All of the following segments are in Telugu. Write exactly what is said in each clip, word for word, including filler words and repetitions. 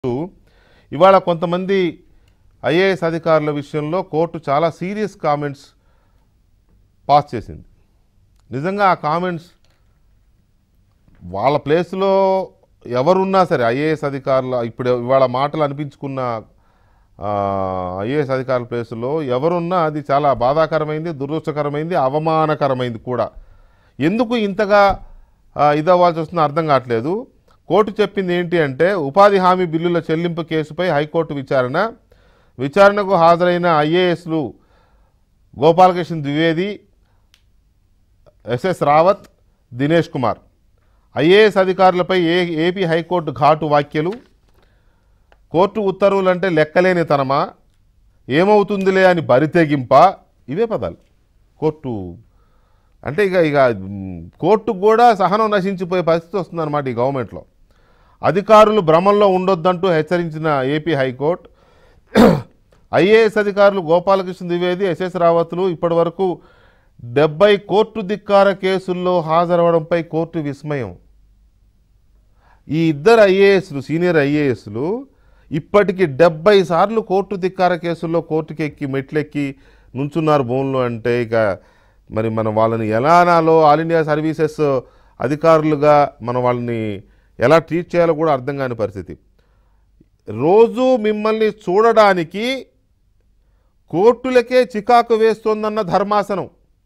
ఇవాళ కొంతమంది ఐఏఎస్ అధికారుల విషయంలో కోర్టు చాలా సీరియస్ కామెంట్స్ పాస్ చేసింది. నిజంగా ఆ కామెంట్స్ వాళ్ళ ప్లేస్లో ఎవరున్నా సరే ఐఏఎస్ అధికారుల ఇప్పుడు ఇవాళ మాటలు అనిపించుకున్న ఐఏఎస్ అధికారుల ప్లేస్లో ఎవరున్నా అది చాలా బాధాకరమైంది, దురదృష్టకరమైంది, అవమానకరమైంది కూడా. ఎందుకు ఇంతగా ఇదవ్వాల్సి వస్తుందో అర్థం కావట్లేదు. కోర్టు చెప్పింది ఏంటి అంటే, ఉపాధి హామీ బిల్లుల చెల్లింపు కేసుపై హైకోర్టు విచారణ విచారణకు హాజరైన ఐఏఎస్లు గోపాలకృష్ణ ద్వివేది, ఎస్ఎస్ రావత్, దినేష్ కుమార్. ఐఏఎస్ అధికారులపై ఏ ఏపీ హైకోర్టు ఘాటు వ్యాఖ్యలు. కోర్టు ఉత్తర్వులంటే లెక్కలేని తనమా, ఏమవుతుందిలే అని బరితెగింప. ఇవే పదాలు. కోర్టు అంటే ఇక ఇక కోర్టుకు కూడా సహనం నశించిపోయే పరిస్థితి వస్తుందన్నమాట ఈ గవర్నమెంట్లో. అధికారులు భ్రమంలో ఉండొద్దంటూ హెచ్చరించిన ఏపీ హైకోర్టు. ఐఏఎస్ అధికారులు గోపాలకృష్ణ ద్వివేది, ఎస్ఎస్ రావత్లు ఇప్పటి వరకు డెబ్బై కోర్టు ధిక్కార కేసుల్లో హాజరవడంపై కోర్టు విస్మయం. ఈ ఇద్దరు ఐఏఎస్లు సీనియర్ ఐఏఎస్లు ఇప్పటికి డెబ్బై సార్లు కోర్టు ధిక్కార కేసుల్లో కోర్టుకి ఎక్కి మెట్లెక్కి నుంచున్నారు భూములు. అంటే ఇక మరి మనం వాళ్ళని ఎలా అనాలో, ఆల్ ఇండియా సర్వీసెస్ అధికారులుగా మనం వాళ్ళని ఎలా ట్రీట్ చేయాలో కూడా అర్థం కాని పరిస్థితి. రోజు మిమ్మల్ని చూడడానికి కోర్టులకే చికాకు వేస్తోందన్న ధర్మాసనం.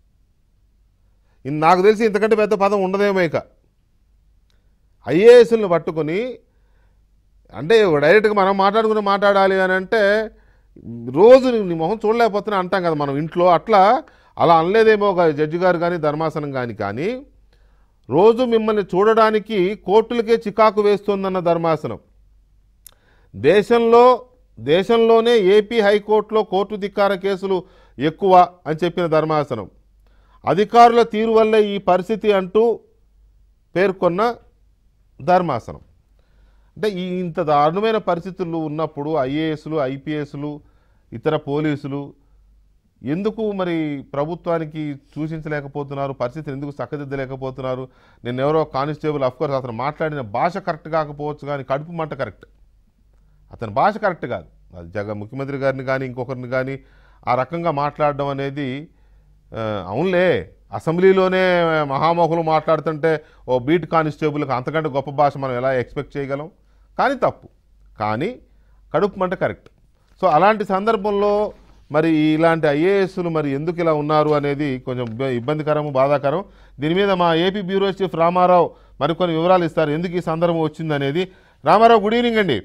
నాకు తెలిసి ఇంతకంటే పెద్ద పదం ఉండదేమో. ఇక ఐఏఎస్లను పట్టుకొని అంటే డైరెక్ట్గా మనం మాట్లాడుకుని మాట్లాడాలి అని అంటే రోజు నీ మొహం చూడలేకపోతున్నా అంటాం కదా మనం ఇంట్లో. అట్లా అలా అనలేదేమో జడ్జి గారు కానీ ధర్మాసనం కానీ కానీ రోజు మిమ్మల్ని చూడడానికి కోర్టులకే చికాకు వేస్తోందన్న ధర్మాసనం. దేశంలో దేశంలోనే ఏపీ హైకోర్టులో కోర్టు ధిక్కార కేసులు ఎక్కువ అని చెప్పిన ధర్మాసనం. అధికారుల తీరు వల్లే ఈ పరిస్థితి అంటూ పేర్కొన్న ధర్మాసనం. అంటే ఈ ఇంత దారుణమైన పరిస్థితులు ఉన్నప్పుడు ఐఏఎస్లు, ఐపీఎస్లు, ఇతర పోలీసులు ఎందుకు మరి ప్రభుత్వానికి సూచించలేకపోతున్నారు, పరిస్థితిని ఎందుకు చక్కదిద్దలేకపోతున్నారు? నేను ఎవరో కానిస్టేబుల్ అఫ్కోర్స్ అతను మాట్లాడిన భాష కరెక్ట్ కాకపోవచ్చు కానీ కడుపు మంట కరెక్ట్. అతని భాష కరెక్ట్ కాదు. అది జగ ముఖ్యమంత్రి గారిని కానీ ఇంకొకరిని కానీ ఆ రకంగా మాట్లాడడం అనేది అవునులే. అసెంబ్లీలోనే మహామోహులు మాట్లాడుతుంటే ఓ బీట్ కానిస్టేబుల్కి అంతకంటే గొప్ప భాష మనం ఎలా ఎక్స్పెక్ట్ చేయగలం? కానీ తప్పు, కానీ కడుపు మంట కరెక్ట్. సో అలాంటి సందర్భంలో మరి ఇలాంటి ఐఏఎస్లు మరి ఎందుకు ఇలా ఉన్నారు అనేది కొంచెం ఇబ్బందికరం, బాధాకరం. దీని మీద మా ఏపీ బ్యూరో చీఫ్ రామారావు మరికొన్ని వివరాలు ఇస్తారు, ఎందుకు ఈ సందర్భం వచ్చింది అనేది. రామారావు, గుడ్ ఈవినింగ్ అండి.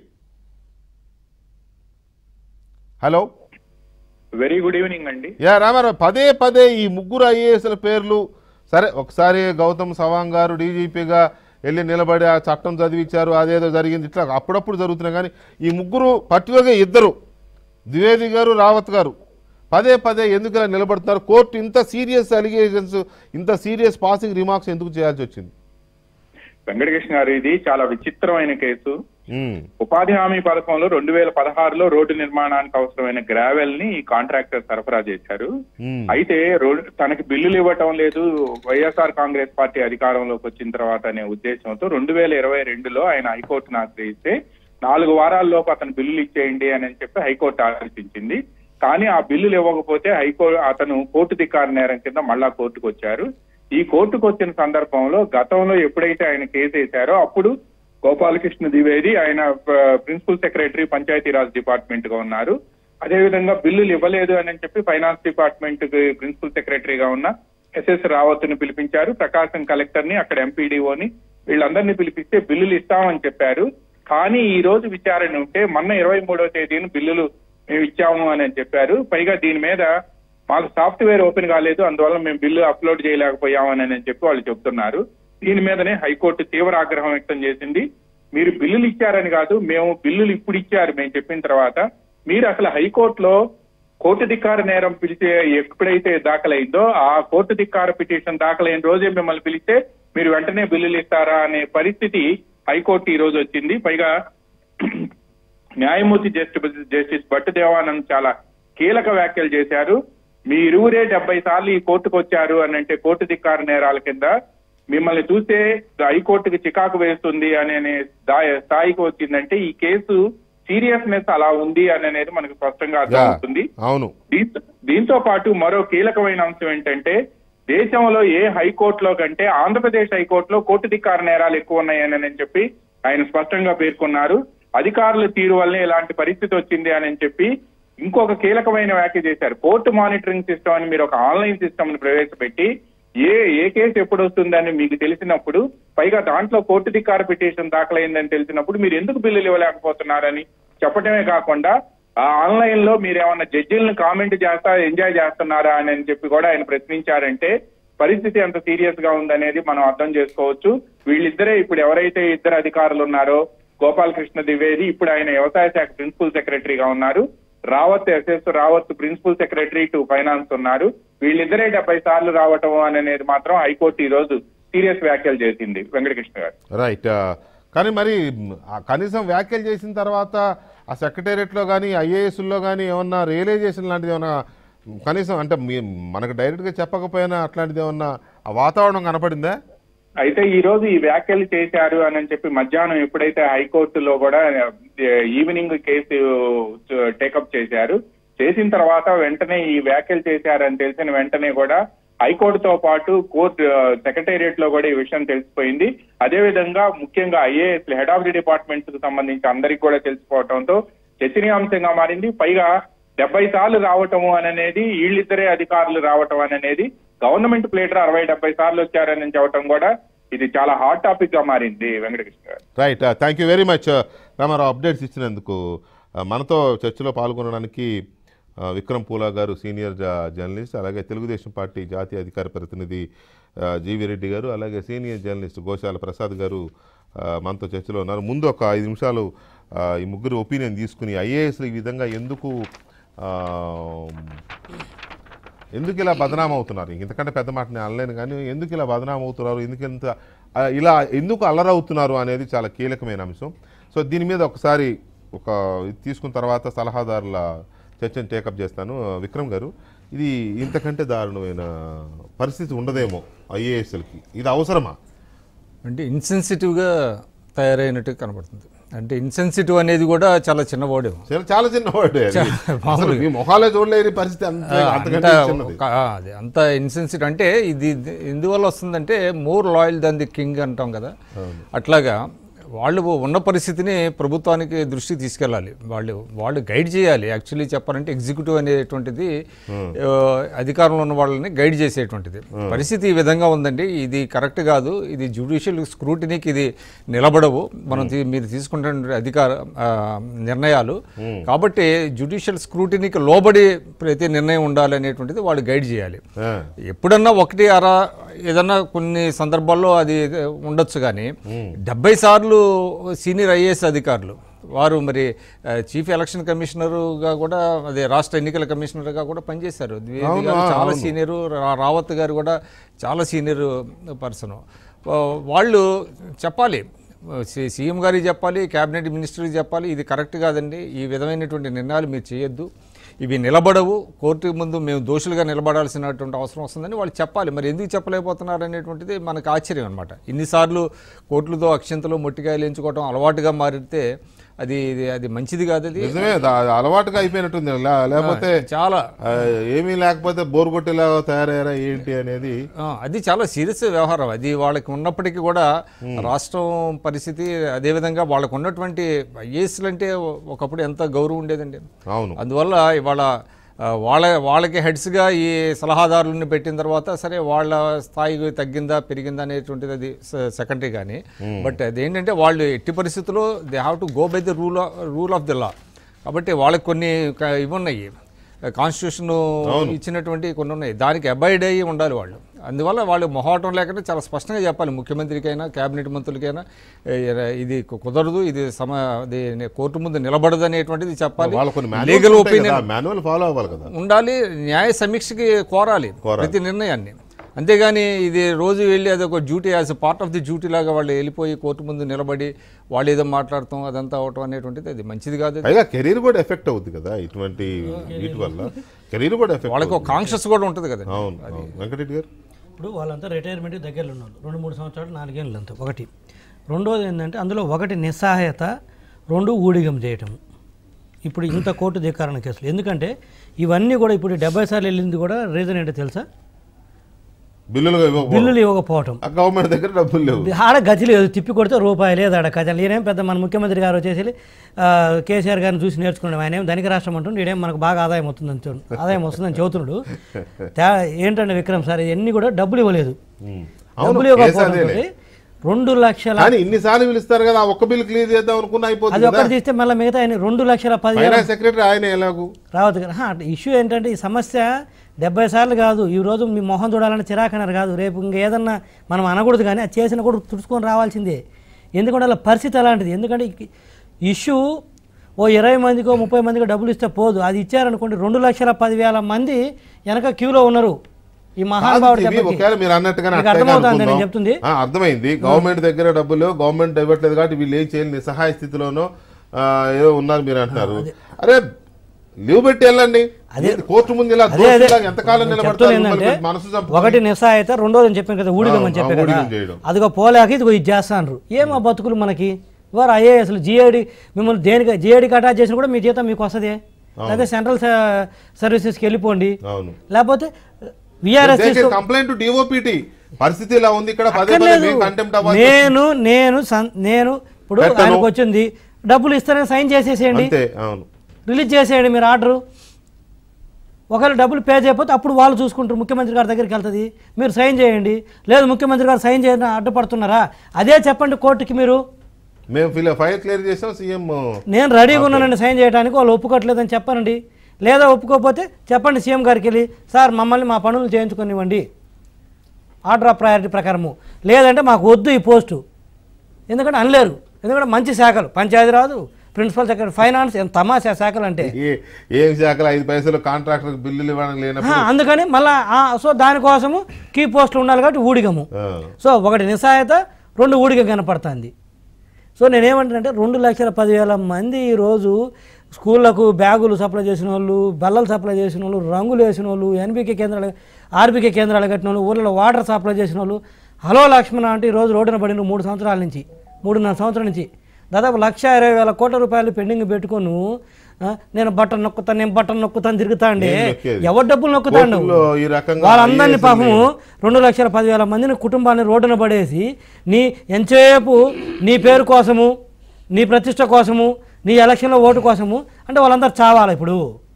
హలో, వెరీ గుడ్ ఈవినింగ్ అండి. యా రామారావు, పదే పదే ఈ ముగ్గురు ఐఏఎస్ల పేర్లు సరే, ఒకసారి గౌతమ్ సవాంగ్ గారు డీజీపీగా వెళ్ళి నిలబడి ఆ చట్టం చదివించారు, అదేదో జరిగింది, ఇట్లా అప్పుడప్పుడు జరుగుతున్నాయి. కానీ ఈ ముగ్గురు పర్టికులర్గా ఇద్దరు ద్వివేది గారు, రావత్ గారు పదే పదే ఎందుకు ఇలా నిలబడుతున్నారు? కోర్టు ఇంత సీరియస్ అలిగేషన్స్, ఇంత సీరియస్ పాసింగ్ రిమార్క్స్ ఎందుకు చేయాల్సి వచ్చింది? వెంకటకృష్ణ గారు, ఇది చాలా విచిత్రమైన కేసు. ఉపాధి హామీ పథకంలో రెండు వేల పదహారులో రోడ్డు నిర్మాణానికి అవసరమైన గ్రావెల్ ని కాంట్రాక్టర్ సరఫరా చేశారు. అయితే రోడ్డు తనకి బిల్లులు ఇవ్వటం లేదు, వైఎస్ఆర్ కాంగ్రెస్ పార్టీ అధికారంలోకి వచ్చిన తర్వాత అనే ఉద్దేశంతో రెండు వేల ఇరవై రెండులో ఆయన హైకోర్టును ఆశ్రయిస్తే నాలుగు వారాల్లోపు అతను బిల్లులు ఇచ్చేయండి అని చెప్పి హైకోర్టు ఆదేశించింది. కానీ ఆ బిల్లులు ఇవ్వకపోతే హైకోర్టు అతను కోర్టు ధిక్కార నేరం కింద మళ్ళా కోర్టుకు వచ్చారు. ఈ కోర్టుకు వచ్చిన సందర్భంలో గతంలో ఎప్పుడైతే ఆయన కేసు వేశారో అప్పుడు గోపాలకృష్ణ ద్వివేది ఆయన ప్రిన్సిపల్ సెక్రటరీ పంచాయతీరాజ్ డిపార్ట్మెంట్ గా ఉన్నారు. అదేవిధంగా బిల్లులు ఇవ్వలేదు అని చెప్పి ఫైనాన్స్ డిపార్ట్మెంట్ ప్రిన్సిపల్ సెక్రటరీగా ఉన్న ఎస్ఎస్ రావత్ ని పిలిపించారు. ప్రకాశం కలెక్టర్ ని, అక్కడ ఎంపీడీఓని, వీళ్ళందరినీ పిలిపిస్తే బిల్లులు ఇస్తామని చెప్పారు. కానీ ఈ రోజు విచారణ ఉంటే మొన్న ఇరవై మూడవ తేదీన బిల్లులు మేము ఇచ్చాము అని చెప్పారు. పైగా దీని మీద మాకు సాఫ్ట్వేర్ ఓపెన్ కాలేదు, అందువల్ల మేము బిల్లు అప్లోడ్ చేయలేకపోయామని చెప్పి వాళ్ళు చెప్తున్నారు. దీని మీదనే హైకోర్టు తీవ్ర ఆగ్రహం వ్యక్తం చేసింది. మీరు బిల్లులు ఇచ్చారని కాదు, మేము బిల్లులు ఇప్పుడు ఇచ్చారు మేము చెప్పిన తర్వాత మీరు అసలు హైకోర్టులో కోర్టు ధిక్కార నేరం పిలిచే ఎప్పుడైతే దాఖలైందో ఆ కోర్టు ధిక్కార పిటిషన్ దాఖలైన రోజే మిమ్మల్ని పిలిస్తే మీరు వెంటనే బిల్లులు ఇస్తారా అనే పరిస్థితి హైకోర్టు ఈ రోజు వచ్చింది. పైగా న్యాయమూర్తి జస్టిస్ జస్టిస్ భట్ దేవానంద్ చాలా కీలక వ్యాఖ్యలు చేశారు. మీ ఇరువురే డెబ్బై సార్లు ఈ కోర్టుకు వచ్చారు అని అంటే కోర్టు ధిక్కార నేరాల కింద మిమ్మల్ని చూస్తే హైకోర్టుకి చికాకు వేస్తుంది అనే స్థాయికి వచ్చిందంటే ఈ కేసు సీరియస్నెస్ అలా ఉంది అని అనేది మనకు స్పష్టంగా అర్థమవుతుంది. అవును. దీంతో పాటు మరో కీలకమైన అంశం ఏంటంటే దేశంలో ఏ హైకోర్టులో కంటే ఆంధ్రప్రదేశ్ హైకోర్టులో కోర్టు ధిక్కార నేరాలు ఎక్కువ ఉన్నాయని చెప్పి ఆయన స్పష్టంగా పేర్కొన్నారు. అధికారుల తీరు వల్లే ఇలాంటి పరిస్థితి వచ్చింది అని చెప్పి ఇంకొక కీలకమైన వ్యాఖ్య చేశారు. కోర్టు మానిటరింగ్ సిస్టమ్ అని మీరు ఒక ఆన్లైన్ సిస్టమ్ ని ప్రవేశపెట్టి ఏ ఏ కేసు ఎప్పుడు వస్తుందని మీకు తెలిసినప్పుడు, పైగా దాంట్లో కోర్టు ధిక్కార పిటిషన్ దాఖలైందని తెలిసినప్పుడు మీరు ఎందుకు బిల్లులు ఇవ్వలేకపోతున్నారని చెప్పడమే కాకుండా ఆ ఆన్లైన్ లో మీరు ఏమన్నా జడ్జిలను కామెంట్ చేస్తా ఎంజాయ్ చేస్తున్నారా అని చెప్పి కూడా ఆయన ప్రశ్నించారంటే పరిస్థితి ఎంత సీరియస్ గా ఉందనేది మనం అర్థం చేసుకోవచ్చు. వీళ్ళిద్దరే ఇప్పుడు ఎవరైతే ఇద్దరు అధికారులు ఉన్నారో గోపాలకృష్ణ ద్వివేది, ఇప్పుడు ఆయన వ్యవసాయ శాఖ ప్రిన్సిపల్ సెక్రటరీగా ఉన్నారు, Rawat S S Rawat principal secretary to finance ఉన్నారు. వీళ్ళిద్దరే డెబ్బై సార్లు రావటం అనేది మాత్రం హైకోర్టు ఈ రోజు సీరియస్ వ్యాఖ్యలు చేసింది వెంకటకృష్ణ గారు. రైట్. కానీ మరి కనీసం వ్యాఖ్యలు చేసిన తర్వాత ఆ సెక్రటేరియట్లో కానీ ఐఏఎస్లో కానీ ఏమన్నా రియలైజేషన్ లాంటిది ఏమన్నా కనీసం అంటే మనకు డైరెక్ట్గా చెప్పకపోయినా అట్లాంటిది ఏమన్నా ఆ వాతావరణం కనపడిందా? అయితే ఈ రోజు ఈ వ్యాఖ్యలు చేశారు అని చెప్పి మధ్యాహ్నం ఎప్పుడైతే హైకోర్టులో కూడా ఈవినింగ్ కేసు టేకప్ చేశారు, చేసిన తర్వాత వెంటనే ఈ వ్యాఖ్యలు చేశారని తెలిసిన వెంటనే కూడా హైకోర్టుతో పాటు కోర్టు సెక్రటేరియట్ లో కూడా ఈ విషయం తెలిసిపోయింది. అదేవిధంగా ముఖ్యంగా IAS head of the departments కు సంబంధించి అందరికి కూడా తెలిసిపోవడంతో చర్చనీయాంశంగా మారింది. పైగా డెబ్బై సార్లు రావటము అనేది వీళ్ళిద్దరే అధికారులు రావటం అనేది గవర్నమెంట్ ప్లేటర్ అరవై డెబ్బై సార్లు వచ్చారని చెప్పడం కూడా ఇది చాలా హాట్ టాపిక్ గా మారింది వెంకటకృష్ణ గారు. Right. Thank you very much Ramarao updates ఇచ్చినందుకు. మనతో చర్చలో పాల్గొనడానికి విక్రమ్ పూలా గారు సీనియర్ జర్నలిస్ట్, అలాగే తెలుగుదేశం పార్టీ జాతీయ అధికార ప్రతినిధి జీవి రెడ్డి గారు, అలాగే సీనియర్ జర్నలిస్ట్ గోశాల ప్రసాద్ గారు మనతో చర్చలో ఉన్నారు. ముందు ఒక ఐదు నిమిషాలు ఈ ముగ్గురు ఒపీనియన్ తీసుకుని ఐఏఎస్లు ఈ విధంగా ఎందుకు ఎందుకు ఇలా బదనాం అవుతున్నారు, ఇంతకంటే పెద్ద మాట నేను అనలేను కానీ ఎందుకు ఇలా బదనాం అవుతున్నారు, ఎందుకు ఎంత ఇలా ఎందుకు అల్లరవుతున్నారు అనేది చాలా కీలకమైన అంశం. సో దీని మీద ఒకసారి ఒక తీసుకున్న తర్వాత సలహాదారుల చర్చను టేకప్ చేస్తాను. విక్రమ్ గారు, ఇది ఇంతకంటే దారుణమైన పరిస్థితి ఉండదేమో ఐఏఎస్లకి, ఇది అవసరమా? అంటే ఇన్సెన్సిటివ్గా తయారైనట్టు కనబడుతుంది. అంటే ఇన్సెన్సిటివ్ అనేది కూడా చాలా చిన్న వర్డ్, చాలా చిన్న వర్డ్, మొహాలే చూడలేని పరిస్థితి. అదే అంత ఇన్సెన్సిటివ్ అంటే ఇది ఎందువల్ల వస్తుందంటే more loyal than the king అంటాం కదా, అట్లాగా వాళ్ళు ఉన్న పరిస్థితిని ప్రభుత్వానికి దృష్టికి తీసుకెళ్ళాలి, వాళ్ళు వాళ్ళు గైడ్ చేయాలి. యాక్చువల్లీ చెప్పాలంటే ఎగ్జిక్యూటివ్ అనేటువంటిది అధికారంలో ఉన్న వాళ్ళని గైడ్ చేసేటువంటిది. పరిస్థితి ఈ విధంగా ఉందండి, ఇది కరెక్ట్ కాదు, ఇది జ్యుడిషియల్ స్క్రూటినీకి ఇది నిలబడవు, మనం మీరు తీసుకుంటున్న అధికార నిర్ణయాలు, కాబట్టి జ్యుడిషియల్ స్క్రూటినీకి లోబడి ప్రతి నిర్ణయం ఉండాలి అనేటువంటిది వాళ్ళు గైడ్ చేయాలి. ఎప్పుడన్నా ఒకటి అరా ఏదన్నా కొన్ని సందర్భాల్లో అది ఉండొచ్చు, కానీ డెబ్బై సార్లు సీనియర్ ఐఏఎస్ అధికారులు వారు మరి చీఫ్ ఎలక్షన్ కమిషనరుగా కూడా అదే రాష్ట్ర ఎన్నికల కమిషనర్గా కూడా పనిచేశారు. చాలా సీనియరు, రావత్ గారు కూడా చాలా సీనియర్ పర్సన్. వాళ్ళు చెప్పాలి, సీఎం గారికి చెప్పాలి, క్యాబినెట్ మినిస్టర్కి చెప్పాలి, ఇది కరెక్ట్ కాదండి, ఈ విధమైనటువంటి నిర్ణయాలు మీరు చేయొద్దు, ఇవి నిలబడవు, కోర్టు ముందు మేము దోషులుగా నిలబడాల్సినటువంటి అవసరం వస్తుందని వాళ్ళు చెప్పాలి. మరి ఎందుకు చెప్పలేకపోతున్నారు అనేటువంటిది మనకు ఆశ్చర్యం అనమాట. ఇన్నిసార్లు కోర్టులతో అక్షంతలు మొట్టికాయలు ఎంచుకోవడం అలవాటుగా మారితే అది అది మంచిది కాదు, అది అలవాటుగా అయిపోయినట్టుంది. లేకపోతే చాలా ఏమీ లేకపోతే బోర్ కొట్టేలా తయారయ్యారా ఏంటి అనేది అది చాలా సీరియస్ వ్యవహారం. అది వాళ్ళకి ఉన్నప్పటికీ కూడా రాష్ట్రం పరిస్థితి అదేవిధంగా వాళ్ళకు ఉన్నటువంటి ఐఏఎస్లు అంటే ఒకప్పుడు ఎంత గౌరవం ఉండేదండి. అవును, అందువల్ల ఇవాళ వాళ్ళ వాళ్ళకి హెడ్స్గా ఈ సలహాదారులను పెట్టిన తర్వాత సరే వాళ్ళ స్థాయి తగ్గిందా పెరిగిందా అనేటువంటిది అది సెకండరీ, కానీ బట్ అదేంటంటే వాళ్ళు ఎట్టి పరిస్థితుల్లో they have to go by the rule rule of the law. కాబట్టి వాళ్ళకి కొన్ని ఇవి ఉన్నాయి, కాన్స్టిట్యూషన్ ఇచ్చినటువంటి కొన్ని ఉన్నాయి, దానికి అబాయిడ్ అయ్యి ఉండాలి వాళ్ళు. అందువల్ల వాళ్ళు మొహాటం లేకుండా చాలా స్పష్టంగా చెప్పాలి ముఖ్యమంత్రికైనా క్యాబినెట్ మంత్రులకైనా, ఇది కుదరదు, ఇది సమ కోర్టు ముందు నిలబడదు అనేటువంటిది చెప్పాలి. లీగల్ ఒపీనియన్ ఫాలో అవ్వాలి కదా, ఉండాలి, న్యాయ సమీక్షకి కోరాలి ప్రతి నిర్ణయాన్ని. అంతేగాని ఇది రోజు వెళ్ళి అది ఒక duty, as part of the duty లాగా వాళ్ళు వెళ్ళిపోయి కోర్టు ముందు నిలబడి వాళ్ళు ఏదో మాట్లాడతాం అదంతా అవటం అనేటువంటిది అది మంచిది కాదు. కెరీర్ కూడా ఎఫెక్ట్ అవుతుంది కదా ఇటువంటి వీటి వల్ల, కెరీర్ కూడా ఎఫెక్ట్, వాళ్ళకి ఒక కాన్షియస్ కూడా ఉంటుంది కదా. వెంకటరెడ్డి గారు, ఇప్పుడు వాళ్ళంతా రిటైర్మెంట్కి దగ్గరలో ఉన్నారు, రెండు మూడు సంవత్సరాలు నాలుగేళ్ళు అంతా. ఒకటి రెండోది ఏంటంటే అందులో ఒకటి నిస్సహాయత, రెండు ఊడిగం చేయటం. ఇప్పుడు ఇంత కోర్టు ధిక్కారణ కేసులు ఎందుకంటే ఇవన్నీ కూడా ఇప్పుడు డెబ్బై సార్లు వెళ్ళింది కూడా రీజన్ ఏంటో తెలుసా? బిల్లులు బిల్లులు ఇవ్వకపోవటం. గవర్నమెంట్ దగ్గర డబ్బులు లేవు, ఆడ గతి లేదు, తిప్పి కొడితే రూపాయి లేదు ఆడ ఖజానా. ఈయనేం పెద్ద మన ముఖ్యమంత్రి గారు వచ్చేసి కేసీఆర్ గారిని చూసి నేర్చుకున్నాడు, ఆయన ఏం ధనిక రాష్ట్రం అంటుండే, ఈడేం మనకు బాగా ఆదాయం వస్తుందని చూ ఆదాయం వస్తుందని చెబుతున్నాడు. ఏంటంటే విక్రమ్ సార్ ఇవన్నీ కూడా డబ్బులు ఇవ్వలేదు, డబ్బులు ఇవ్వకపోవడం రెండు లక్షల ఇన్నిసార్లు పిలుస్తారు కదా, ఒక్క బిల్ క్లియర్ చేద్దాం అనుకున్నా అయిపోతుంది. అది ఒకటి తీస్తే మళ్ళీ మిగతా ఆయన రెండు లక్షల పదివేల సెక్రటరీ ఆయన ఎలాగూ రావద్దు కదా. ఇష్యూ ఏంటంటే ఈ సమస్య డెబ్బై సార్లు కాదు, ఈ రోజు మీ మొహం చూడాలని చిరాకన్నారు కాదు, రేపు ఇంకా ఏదన్నా మనం అనకూడదు, కానీ అది చేసిన కూడా తుడుచుకొని రావాల్సిందే. ఎందుకంటే అలా పరిస్థితి అలాంటిది. ఎందుకంటే ఇష్యూ ఓ ఇరవై మందికో ముప్పై మందికో డబ్బులు ఇస్తే పోదు, అది ఇచ్చారనుకోండి రెండు లక్షల పదివేల మంది వెనక క్యూలో ఉన్నారు. ఈ మహానుభావుడు మీరు అన్నట్టుగానే అర్థమవుతుంది నేను చెప్తుంది. అర్థమైంది, గవర్నమెంట్ దగ్గర డబ్బులు గవర్నమెంట్ ఇవ్వట్లేదు కాబట్టి వీళ్ళు ఏం చేయాలి, నిస్సహాయ స్థితిలోనో ఏదో ఉన్నారు మీరు అంటున్నారు. అరే లీవ్ పెట్టి వెళ్ళండి, అదే కోర్టు ముందు ఇలా ఎంతకాలం నిలబడతారు? ఒకటి నిస్సహాయత, రెండోది అని చెప్పాను కదా ఊడిగమని చెప్పాను కదా, అదిగో పోలేక ఇదిగో ఇది చేస్తాను. ఏమో బతుకులు మనకి. వారు ఐఏఎస్లు జిఐడి మిమ్మల్ని దేనికి జిఐడికి అటాచ్ చేసిన కూడా మీ జీతం మీకు వస్తుంది, లేకపోతే సెంట్రల్ సర్వీసెస్కి వెళ్ళిపోండి, లేకపోతే కంప్లైంట్ డిఓపిటి పరిస్థితి ఇలా ఉంది ఇక్కడ. నేను నేను నేను ఇప్పుడు ఆయనకు వచ్చింది డబ్బులు ఇస్తారని సైన్ చేసేసేయండి, రిలీజ్ చేసేయండి మీరు ఆర్డరు. ఒకవేళ డబ్బులు పే చేయకపోతే అప్పుడు వాళ్ళు చూసుకుంటారు, ముఖ్యమంత్రి గారి దగ్గరికి వెళ్తుంది, మీరు సైన్ చేయండి. లేదు ముఖ్యమంత్రి గారు సైన్ చేయని అడ్డుపడుతున్నారా, అదే చెప్పండి కోర్టుకి. మీరు మేము ఫైల్ క్లియర్ చేసాం, సీఎం నేను రెడీగా ఉన్నానండి సైన్ చేయడానికి, వాళ్ళు ఒప్పుకోవట్లేదని చెప్పండి. లేదా ఒప్పుకోకపోతే చెప్పండి సీఎం గారికి వెళ్ళి, సార్ మమ్మల్ని మా పనులు చేయించుకునివ్వండి ఆర్డర్ ఆఫ్ ప్రయారిటీ ప్రకారము, లేదంటే మాకు వద్దు ఈ పోస్టు. ఎందుకంటే అనలేరు, ఎందుకంటే మంచి శాఖలు పంచాయతీ రాదు, ప్రిన్సిపల్ సెక్రటరీ, ఫైనాన్స్, ఎంత తమాషా శాఖలు అంటే ఏం శాఖలు ఐదు పైసలు కాంట్రాక్టర్ బిల్లులు ఇవ్వడానికి లేనప్పుడు అందుకని మళ్ళీ సో దానికోసము కీ పోస్టులు ఉండాలి కాబట్టి ఊడిగము. సో ఒకటి నిస్సహాయత, రెండు ఊడిగం కనపడుతుంది. సో నేనేమంటానంటే రెండు లక్షల పదివేల మంది ఈరోజు స్కూళ్లకు బ్యాగులు సప్లై చేసిన వాళ్ళు, బల్లలు సప్లై చేసిన వాళ్ళు, రంగులు వేసిన వాళ్ళు, ఎన్బికే కేంద్రాలు ఆర్బికే కేంద్రాలు కట్టిన వాళ్ళు, ఊళ్ళో వాటర్ సప్లై చేసిన వాళ్ళు, హలో లక్ష్మణ అంటే ఈరోజు రోడ్డున పడిన మూడు సంవత్సరాల నుంచి మూడున్నర సంవత్సరాల నుంచి దాదాపు లక్ష ఇరవై వేల కోట్ల రూపాయలు పెండింగ్ పెట్టుకొని నేను బట్టన్ నొక్కుతాను నేను బట్టన్ నొక్కుతాను తిరుగుతా అండి. ఎవరు డబ్బులు నొక్కుతాడు? వాళ్ళందరినీ పాపము రెండు లక్షల పదివేల మందిని కుటుంబాన్ని రోడ్డున పడేసి నీ ఎంతసేపు నీ పేరు కోసము, నీ ప్రతిష్ట కోసము, నీ ఎలక్షన్లో ఓటు కోసము అంటే వాళ్ళందరూ చావాలి. ఇప్పుడు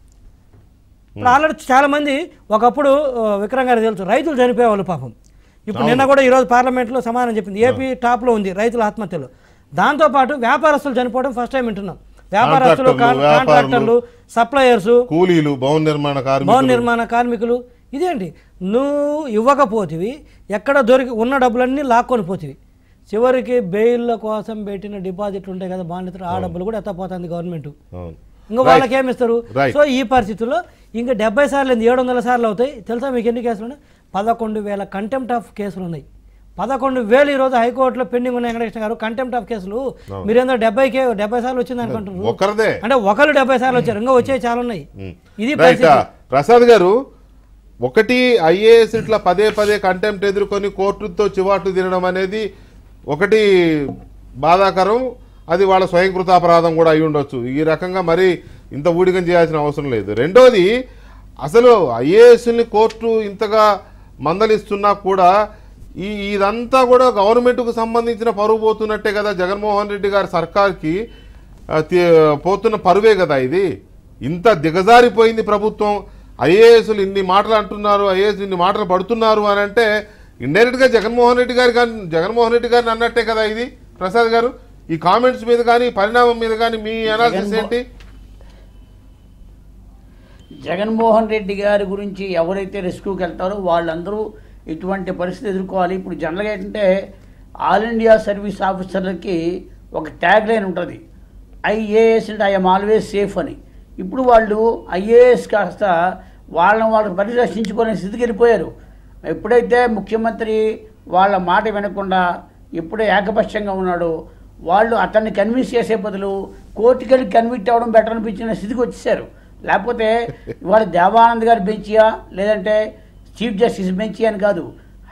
ఇప్పుడు ఆల్రెడీ చాలామంది ఒకప్పుడు విక్రమ్ గారు తెలుసు రైతులు చనిపోయేవాళ్ళు పాపం. ఇప్పుడు నిన్న కూడా ఈరోజు పార్లమెంట్లో సమాధానం చెప్పింది, ఏపీ టాప్లో ఉంది రైతుల ఆత్మహత్యలు. దాంతోపాటు వ్యాపారస్తులు చనిపోవడం ఫస్ట్ టైం వింటున్నాం. వ్యాపారస్తులు, కాంట్రాక్టర్లు, సప్లయర్స్, కూలీలు, భవన నిర్మాణ భవన నిర్మాణ కార్మికులు. ఇదేంటి నువ్వు ఇవ్వకపోతివి, ఎక్కడ దొరికి ఉన్న డబ్బులన్నీ లాక్కొని పోతివి, చివరికి బెయిల్ల కోసం పెట్టిన డిపాజిట్లు ఉంటాయి కదా బాండ్లు, ఆ డబ్బులు కూడా ఎత్తపోతుంది గవర్నమెంట్. ఇంకా వాళ్ళకి ఏమిస్తారు? సో ఈ పరిస్థితుల్లో ఇంకా డెబ్బై సార్లు ఏడు వందల సార్లు అవుతాయి. తెలుసా మీకు ఎన్ని కేసులు ఉన్నాయి? పదకొండు వేల కంటెంప్ట్ ఆఫ్ కేసులు ఉన్నాయి. పదకొండు వేలు ఈరోజు హైకోర్టులో పెండింగ్ ఉన్నాయి. వెంకటకృష్ణ గారు కంటెంప్ట్ ఆఫ్ కేసులు మీరేందో డెబ్బై కే డెబ్బై సార్లు వచ్చింది అనుకుంటున్నారు, అంటే ఒకరు డెబ్బై సార్లు వచ్చారు, ఇంకా వచ్చే చాలా ఉన్నాయి. ఇది ప్రసాద్ గారు, ఒకటి ఐఏఎస్ ఇట్లా పదే పదే కంటెంప్ట్ ఎదుర్కొని కోర్టుతో చివాట్లు తినడం అనేది ఒకటి బాధాకరం, అది వాళ్ళ స్వయంకృతాపరాధం కూడా అయి ఉండొచ్చు. ఈ రకంగా మరి ఇంత ఊడిగం చేయాల్సిన అవసరం లేదు. రెండోది, అసలు ఐఏఎస్ని కోర్టు ఇంతగా మందలిస్తున్నా కూడా ఈ ఇదంతా కూడా గవర్నమెంట్కు సంబంధించిన పరువు పోతున్నట్టే కదా, జగన్మోహన్ రెడ్డి గారి సర్కార్కి పోతున్న పరువే కదా ఇది. ఇంత దిగజారిపోయింది ప్రభుత్వం, ఐఏఎస్లు ఇన్ని మాటలు అంటున్నారు, ఐఏఎస్ ఇన్ని మాటలు పడుతున్నారు అని అంటే ఇండైరెక్ట్గా జగన్మోహన్ రెడ్డి గారి కానీ జగన్మోహన్ రెడ్డి గారిని అన్నట్టే కదా ఇది. ప్రసాద్ గారు, ఈ కామెంట్స్ మీద కానీ పరిణామం మీద కానీ మీ అనాలిసిస్ ఏంటి? జగన్మోహన్ రెడ్డి గారి గురించి ఎవరైతే రెస్క్యూకి వెళ్తారో వాళ్ళందరూ ఇటువంటి పరిస్థితి ఎదుర్కోవాలి. ఇప్పుడు జనరల్గా ఏంటంటే ఆల్ ఇండియా సర్వీస్ ఆఫీసర్లకి ఒక ట్యాగ్ లైన్ ఉంటుంది, ఐఏఎస్ అంటే ఐఎమ్ ఆల్వేస్ సేఫ్ అని. ఇప్పుడు వాళ్ళు ఐఏఎస్ కాస్త వాళ్ళని వాళ్ళు పరిరక్షించుకునే స్థితికి వెళ్ళిపోయారు. ఎప్పుడైతే ముఖ్యమంత్రి వాళ్ళ మాట వినకుండా ఎప్పుడే ఏకపక్షంగా ఉన్నాడో వాళ్ళు అతన్ని కన్విన్స్ చేసే బదులు కోర్టుకెళ్ళి కన్విక్ట్ అవ్వడం బెటర్ అనిపించిన స్థితికి వచ్చేసారు. లేకపోతే ఇవాళ దేవానంద్ గారి బెంచియా లేదంటే చీఫ్ జస్టిస్ బెంచి అని కాదు,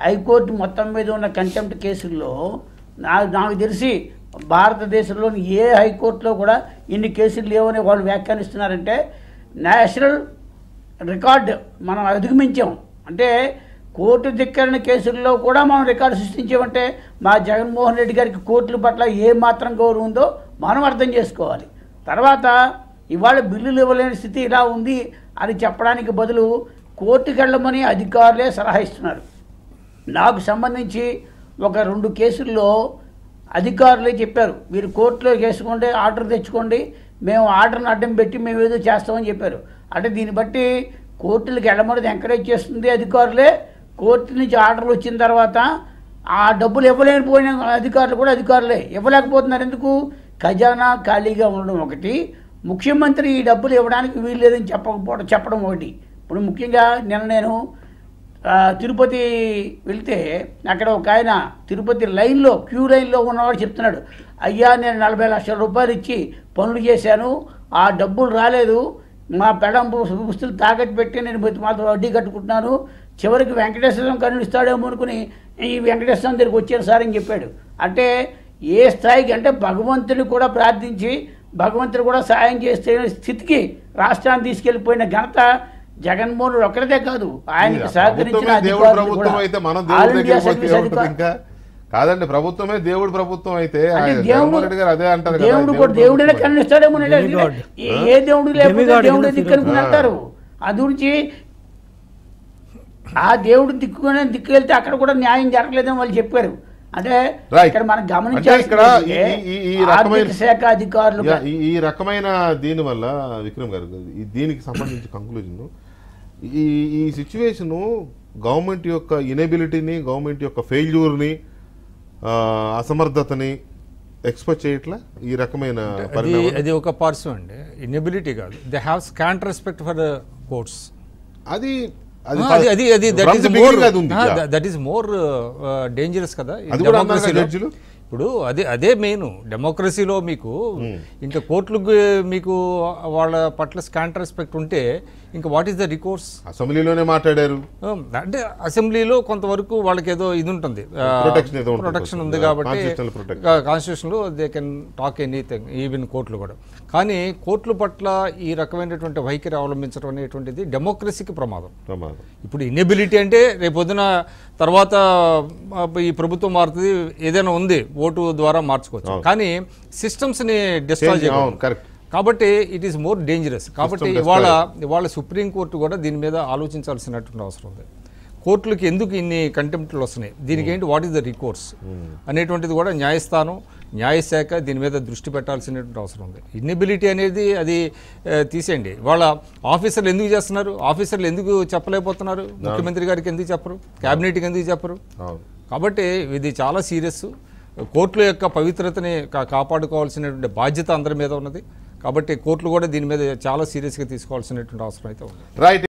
హైకోర్టు మొత్తం మీద ఉన్న కంటెంప్ట్ కేసుల్లో నాకు నాకు తెలిసి భారతదేశంలోని ఏ హైకోర్టులో కూడా ఇన్ని కేసులు లేవని వాళ్ళు వ్యాఖ్యానిస్తున్నారంటే నేషనల్ రికార్డ్ మనం అధిగమించాం. అంటే కోర్టు ధిక్కరణ కేసుల్లో కూడా మనం రికార్డు సృష్టించామంటే మా జగన్మోహన్ రెడ్డి గారికి కోర్టుల పట్ల ఏ మాత్రం గౌరవం ఉందో మనం అర్థం చేసుకోవాలి. తర్వాత ఇవాళ బిల్లులు ఇవ్వలేని స్థితి ఇలా ఉంది అని చెప్పడానికి బదులు కోర్టుకు వెళ్ళమని అధికారులే సలహా ఇస్తున్నారు. నాకు సంబంధించి ఒక రెండు కేసుల్లో అధికారులే చెప్పారు, మీరు కోర్టులో చేసుకోండి, ఆర్డర్ తెచ్చుకోండి, మేము ఆర్డర్ని అడ్డం పెట్టి మేము ఏదో చేస్తామని చెప్పారు. అంటే దీన్ని బట్టి కోర్టులకు వెళ్ళమనేది ఎంకరేజ్ చేస్తుంది అధికారులే. కోర్టు నుంచి ఆర్డర్లు వచ్చిన తర్వాత ఆ డబ్బులు ఇవ్వలేకపోయిన అధికారులు కూడా అధికారులే. ఇవ్వలేకపోతున్నారు ఎందుకు? ఖజానా ఖాళీగా ఉండడం ఒకటి, ముఖ్యమంత్రి ఈ డబ్బులు ఇవ్వడానికి వీలు లేదని చెప్పకపోవడం చెప్పడం ఒకటి. ఇప్పుడు ముఖ్యంగా నిన్న నేను తిరుపతి వెళ్తే అక్కడ ఒక ఆయన తిరుపతి లైన్లో క్యూ లైన్లో ఉన్నవాడు చెప్తున్నాడు, అయ్యా నేను నలభై లక్షల రూపాయలు ఇచ్చి పనులు చేశాను, ఆ డబ్బులు రాలేదు, మా పెడం పుస్తులు తాకట్టు పెట్టి నేను మాత్రం వడ్డీ కట్టుకుంటున్నాను, చివరికి వెంకటేశ్వరం కరుణిస్తాడేమో అనుకుని ఈ వెంకటేశ్వరం దగ్గరికి వచ్చారు సార్ అని చెప్పాడు. అంటే ఏ స్థాయికి అంటే భగవంతుని కూడా ప్రార్థించి భగవంతుడు కూడా సాయం చేస్తే స్థితికి రాష్ట్రాన్ని తీసుకెళ్లిపోయిన ఘనత జగన్మోహన్ రెడ్డి ఒక్కరిదే కాదు, ఆయనకి సహకరించిన కాదండి. ప్రభుత్వమే దేవుడు ప్రభుత్వం అయితే అదే అంటారు, దేవుడు కూడా దేవుడే కరుణిస్తాడేమో. ఏ దేవుడు లేకపోతే దేవుడే దిక్కనుకుని అంటారు. అది గురించి ఆ దేవుడు దిక్కునే దిక్కు వెళ్తే అక్కడ కూడా న్యాయం జరగలేదని వాళ్ళు చెప్పారు. అంటే ఇక్కడ మనం గమనించాలి, ఆర్థిక శాఖ అధికారులు ఈ రకమైన దీని వల్ల విక్రమ్ గారు దీనికి సంబంధించి కంక్లూజన్, ఈ ఈ సిచ్యువేషను గవర్నమెంట్ యొక్క ఇనెబిలిటీని, గవర్నమెంట్ యొక్క ఫెయిల్యూర్ని, అసమర్థతని ఎక్స్పెక్ట్ చేయట్లా ఈ రకమైన అది ఒక పార్శ్వం అండి. ఇనెబిలిటీ కాదు, they have scant respect for the courts. అది దట్ ఈస్ మోర్ డేంజరస్ కదా డెమోక్రసీలో. ఇప్పుడు అదే అదే మెయిన్ డెమోక్రసీలో మీకు ఇంకా కోర్టులకు మీకు వాళ్ళ పట్ల స్కాంట్ రెస్పెక్ట్ ఉంటే ఇంకా వాట్ ఈస్ ద రికోర్స్? అసెంబ్లీలోనే మాట్లాడారు అంటే అసెంబ్లీలో కొంతవరకు వాళ్ళకి ఏదో ఇది ఉంటుంది, ప్రొటెక్షన్ ఉంది కాబట్టి కాన్స్టిట్యూషన్లో they can talk anything, even కోర్టులు కూడా. కానీ కోర్టుల పట్ల ఈ రకమైనటువంటి వైఖరి అవలంబించడం అనేటువంటిది డెమోక్రసీకి ప్రమాదం. ఇప్పుడు ఇనెబిలిటీ అంటే రేపొద్దున తర్వాత ఈ ప్రభుత్వం మారుతుంది, ఏదైనా ఉంది ఓటు ద్వారా మార్చుకోవచ్చు, కానీ సిస్టమ్స్ని డిస్ట్రాయ్ చేయడం. కాబట్టి ఇట్ ఈస్ మోర్ డేంజరస్. కాబట్టి ఇవాళ ఇవాళ సుప్రీంకోర్టు కూడా దీని మీద ఆలోచించాల్సినటువంటి అవసరం ఉంది. కోర్టులకు ఎందుకు ఇన్ని కంటెంప్ట్లు వస్తున్నాయి, దీనికి ఏంటి, వాట్ ఈస్ ద రికోర్స్ అనేటువంటిది కూడా న్యాయస్థానం, న్యాయశాఖ దీని మీద దృష్టి పెట్టాల్సినటువంటి అవసరం ఉంది. ఇన్నెబిలిటీ అనేది అది తీసేయండి. వాళ్ళ ఆఫీసర్లు ఎందుకు చేస్తున్నారు, ఆఫీసర్లు ఎందుకు చెప్పలేకపోతున్నారు, ముఖ్యమంత్రి గారికి ఎందుకు చెప్పరు, క్యాబినెట్కి ఎందుకు చెప్పరు? కాబట్టి ఇది చాలా సీరియస్. కోర్టుల యొక్క పవిత్రతని కాపాడుకోవాల్సినటువంటి బాధ్యత అందరి మీద ఉన్నది. కాబట్టి కోర్టులు కూడా దీని మీద చాలా సీరియస్గా తీసుకోవాల్సినటువంటి అవసరం అయితే ఉంది.